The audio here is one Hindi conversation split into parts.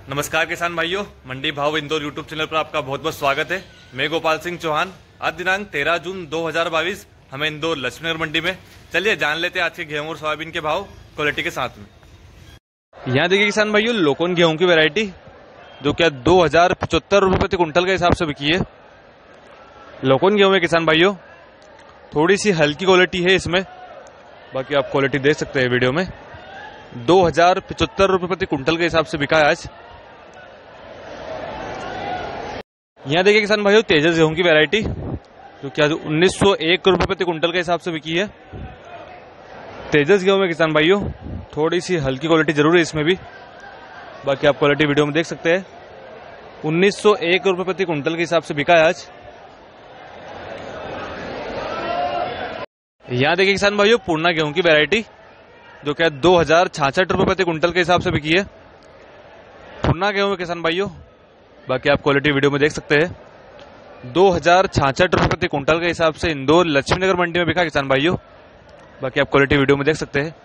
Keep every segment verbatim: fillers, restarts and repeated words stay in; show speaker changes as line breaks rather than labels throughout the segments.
नमस्कार किसान भाइयों, मंडी भाव इंदौर यूट्यूब चैनल पर आपका बहुत बहुत स्वागत है। मैं गोपाल सिंह चौहान। आज दिनांक तेरह जून दो हज़ार बाईस हमें इंदौर लक्ष्मीनगर मंडी में। चलिए जान लेते हैं आज के गेहूं और सोयाबीन के भाव क्वालिटी के साथ में। यहाँ देखिए किसान भाइयों, लोकन गेहूं की वैरायटी जो क्या दो हजार पचहत्तर रुपये प्रति कुंटल के हिसाब से बिकी है। लोकन गेहूं में किसान भाइयों थोड़ी सी हल्की क्वालिटी है इसमें, बाकी आप क्वालिटी देख सकते हैं वीडियो में। दो हजार पचहत्तर रुपये प्रति कुंटल के हिसाब से बिका है आज। यहाँ देखिए किसान भाइयों, तेजस गेहूं की वैरायटी जो कि आज उन्नीस सौ एक रुपये प्रति कुंटल के हिसाब से बिकी है। तेजस गेहूं में किसान भाइयों थोड़ी सी हल्की क्वालिटी जरूर है इसमें भी, बाकी आप क्वालिटी वीडियो में देख सकते हैं। उन्नीस सौ एक रुपये प्रति कुंटल के हिसाब से बिका है आज। यहाँ देखिए किसान भाइयों, पूर्णा गेहूं की वैरायटी जो कि दो हजार छाछठ रुपये प्रति कुंटल के हिसाब से बिकी है। पूर्णा गेहूं में किसान भाइयों, बाकी आप क्वालिटी वीडियो में देख सकते हैं। दो हजार छाछठ रुपये प्रति कुंटल के हिसाब से इंदौर लक्ष्मीनगर मंडी में बिका किसान भाइयों, बाकी आप क्वालिटी वीडियो में देख सकते हैं।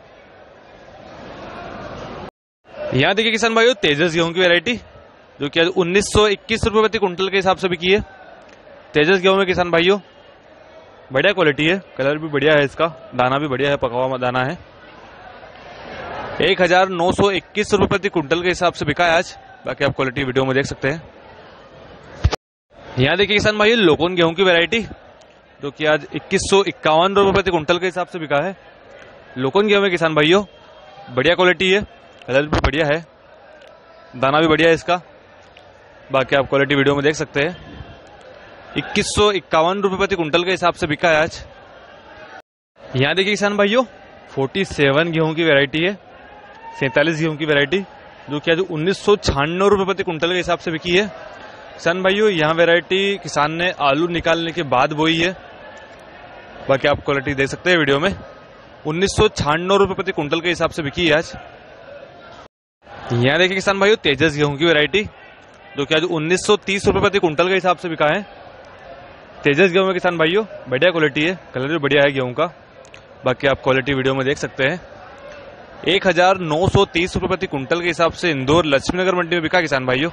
यहाँ देखिए किसान भाइयों, तेजस गेहूं की वैरायटी जो कि आज उन्नीस सौ इक्कीस रुपये प्रति कुंटल के हिसाब से बिकी है। तेजस गेहूं में किसान भाइयों बढ़िया क्वालिटी है, कलर भी बढ़िया है, इसका दाना भी बढ़िया है, पका हुआ दाना है। एक हजार नौ सौ इक्कीस रुपये प्रति कुंटल के हिसाब से बिका है आज, बाकी आप क्वालिटी वीडियो में देख सकते हैं। यहाँ देखिए किसान भाई, लोकन गेहूं की वैरायटी जो कि आज इक्कीस सौ इक्यावन रुपये प्रति कुंटल के हिसाब से बिका है। लोकन गेहूं में किसान भाइयों बढ़िया क्वालिटी है, कलर भी बढ़िया है, दाना भी बढ़िया है इसका, बाकी आप क्वालिटी वीडियो में देख सकते हैं। इक्कीस सौ इक्यावन रुपये प्रति कुंटल के हिसाब से बिका है आज। यहाँ देखिए किसान भाइयों, फोर्टी सेवन गेहूं की वैरायटी है, सैंतालीस गेहूं की वैरायटी जो कि आज उन्नीस सौ छियानवे रुपये प्रति कुंटल के हिसाब से बिकी है। किसान भाइयों यहाँ वैरायटी किसान ने आलू निकालने के बाद बोई है, बाकी आप क्वालिटी देख सकते हैं वीडियो में। उन्नीस सौ छियानवे रुपये प्रति कुंटल के हिसाब से बिकी है आज। यहाँ देखिए किसान भाइयों, तेजस गेहूं की वैरायटी जो कि आज उन्नीस सौ तीस रुपये प्रति कुंटल के हिसाब से बिका है। तेजस गेहूं में किसान भाइयों बढ़िया क्वालिटी है, कलर भी बढ़िया है गेहूं का, बाकी आप क्वालिटी वीडियो में देख सकते हैं। एक हजार नौ सौ तीस रुपये प्रति कुंटल के हिसाब से इंदौर लक्ष्मीनगर मंडी में बिका किसान भाइयों।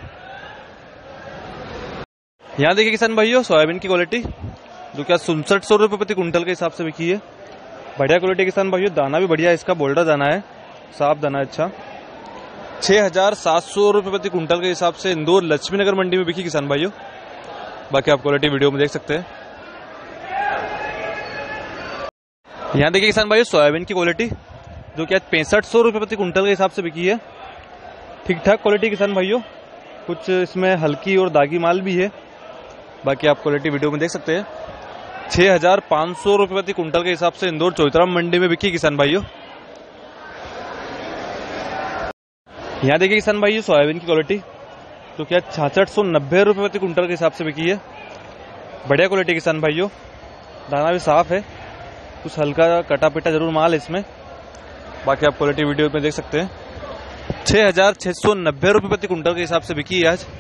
यहाँ देखिए किसान भाइयों, सोयाबीन की क्वालिटी जो कि आज उनसठ सौ रुपये प्रति कुंटल के हिसाब से बिकी है। बढ़िया क्वालिटी किसान भाइयों, दाना भी बढ़िया है, इसका बोल्डर दाना है, साफ दाना है, अच्छा। छह हजार सात सौ रुपये प्रति कुंटल के हिसाब से इंदौर लक्ष्मीनगर मंडी में बिकी किसान भाइयों, बाकी आप क्वालिटी वीडियो में देख सकते हैं। यहाँ देखिए किसान भाइयों, सोयाबीन की क्वालिटी जो कि आज पैंसठ सौ रुपये प्रति कुंटल के हिसाब से बिकी है। ठीक ठाक क्वालिटी किसान भाइयों, कुछ इसमें हल्की और दागी माल भी है, बाकी आप क्वालिटी वीडियो में देख सकते हैं। छह हजार पाँच सौ रुपये प्रति कुंटल के हिसाब से इंदौर चौथराम मंडी में बिकी किसान भाइयों। यहाँ देखिए किसान भाइयों, सोयाबीन की क्वालिटी जो कि आज छाछठ सौ नब्बे रुपये प्रति कुंटल के हिसाब से बिकी है। बढ़िया क्वालिटी किसान भाइयों, दाना भी साफ है, कुछ हल्का कटा पिटा जरूर माल है इसमें, बाकी आप क्वालिटी वीडियो में देख सकते हैं। छह हजार छह सौ नब्बे रुपये प्रति कुंटल के हिसाब से बिकी है आज।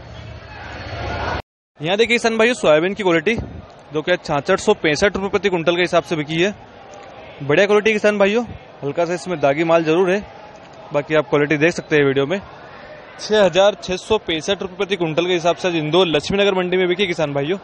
यहाँ देखिए किसान भाइयों, सोयाबीन की क्वालिटी जो कि आज छाछठ सौ पैंसठ रुपये प्रति कुंटल के हिसाब से बिकी है। बढ़िया क्वालिटी किसान भाइयों, हल्का सा इसमें दागी माल जरूर है, बाकी आप क्वालिटी देख सकते हैं वीडियो में। छह हजार छह सौ पैंसठ रुपये प्रति कुंटल के हिसाब से इंदौर लक्ष्मीनगर मंडी में बिकी किसान भाइयों।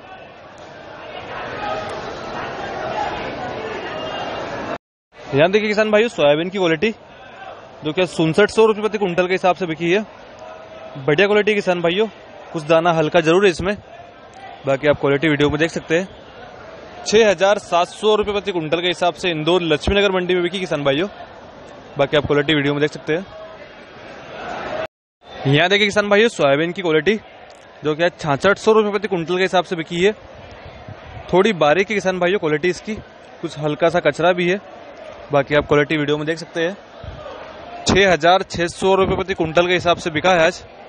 यहाँ देखिए किसान भाइयों, सोयाबीन की क्वालिटी जो कि उनसठ सौ रुपये प्रति कुंटल के हिसाब से बिकी है। बढ़िया क्वालिटी किसान भाइयों, कुछ दाना हल्का जरूर है इसमें, बाकी आप क्वालिटी वीडियो में देख सकते हैं। छह हजार सात सौ रुपये प्रति कुंटल के हिसाब से इंदौर लक्ष्मीनगर मंडी में बिकी किसान भाइयों, बाकी आप क्वालिटी वीडियो में देख सकते हैं। यहाँ देखिए किसान भाइयों, सोयाबीन की क्वालिटी जो कि आज छाछठ सौ रुपये प्रति कुंटल के हिसाब से बिकी है। थोड़ी बारीक है किसान भाइयों क्वालिटी इसकी, कुछ हल्का सा कचरा भी है, बाकी आप क्वालिटी वीडियो में देख सकते हैं। छह हजार छह सौ रुपये प्रति कुंटल के हिसाब से बिका है आज।